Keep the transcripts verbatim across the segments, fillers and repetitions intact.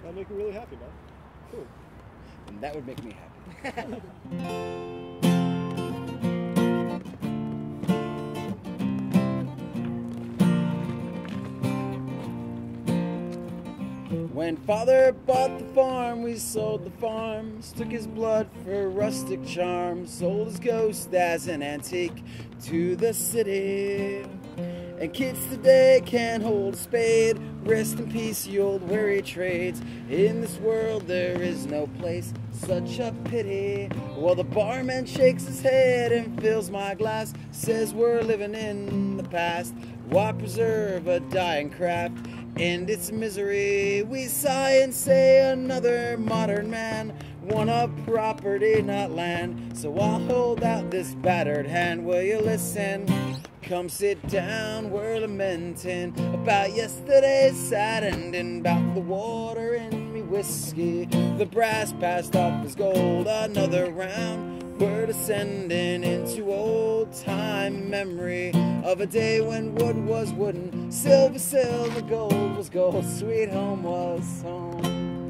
That'll make you really happy, man. Cool. And that would make me happy. When father bought the farm, we sold the farms, took his blood for rustic charms, sold his ghost as an antique to the city. And kids today can't hold a spade, rest in peace, ye old weary trades. In this world there is no place, such a pity. While the barman shakes his head and fills my glass, says we're living in the past. Why preserve a dying craft and its misery? We sigh and say another modern man want a property, not land. So I'll hold out this battered hand, will you listen? Come sit down, we're lamenting about yesterday's sad ending, about the water in me whiskey. The brass passed off as gold, another round. We're descending into old time memory of a day when wood was wooden, silver, silver, gold was gold, sweet home was home.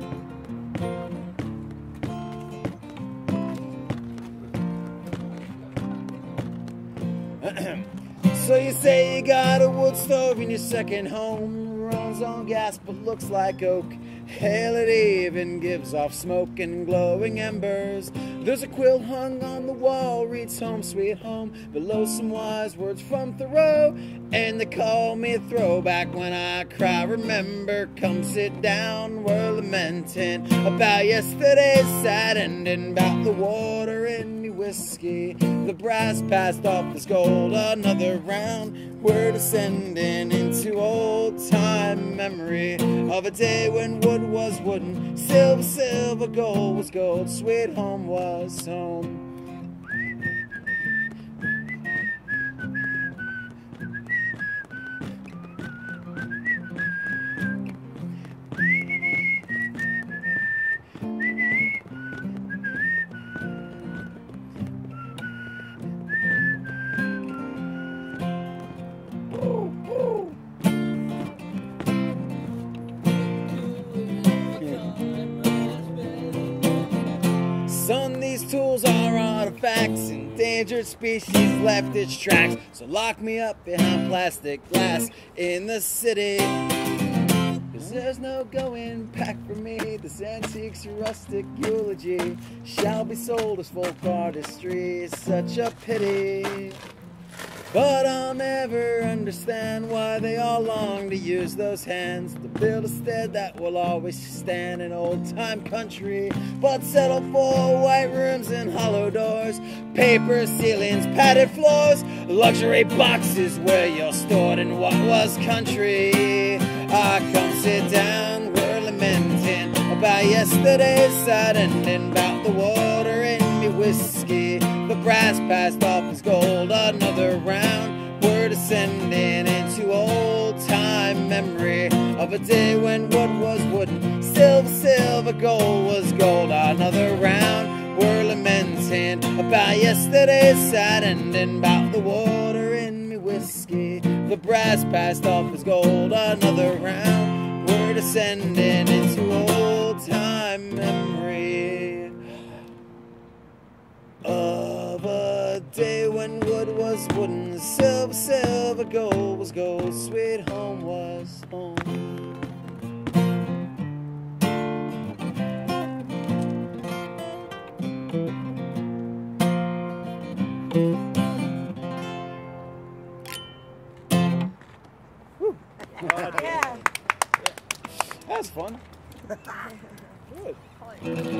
So you say you got a wood stove in your second home, runs on gas but looks like oak. Hell, it even gives off smoke and glowing embers. There's a quilt hung on the wall, reads home sweet home, below some wise words from Thoreau. And they call me a throwback when I cry, remember. Come sit down, we're lamenting about yesterday's sad ending, about the water in me whiskey. The brass passed off as gold, another round. We're descending into old time memory of a day when wood was wooden, silver, silver, gold was gold, sweet home was home. Son, these tools are artifacts, endangered species left its tracks. So lock me up behind plastic glass in the city, 'cause there's no going back for me. This antique's rustic eulogy shall be sold as folk artistry. Such a pity. But I'll never understand why they all long to use those hands to build a stead that will always stand in old-time country, but settle for white rooms and hollow doors, paper ceilings, padded floors, luxury boxes where you're stored in what was country. Ah, come sit down, we're lamenting about yesterday's sad ending, about the water in me whiskey. The brass passed off as gold, another round. We're descending into old time memory of a day when wood was wooden, silver, silver, gold was gold, another round. We're lamenting about yesterday's sad ending, about the water in me whiskey. The brass passed off as gold, another round. We're descending into old time memory of a day when wood was wooden, silver, silver, gold was gold, sweet home was home. Woo. Yeah. That's fun. Good.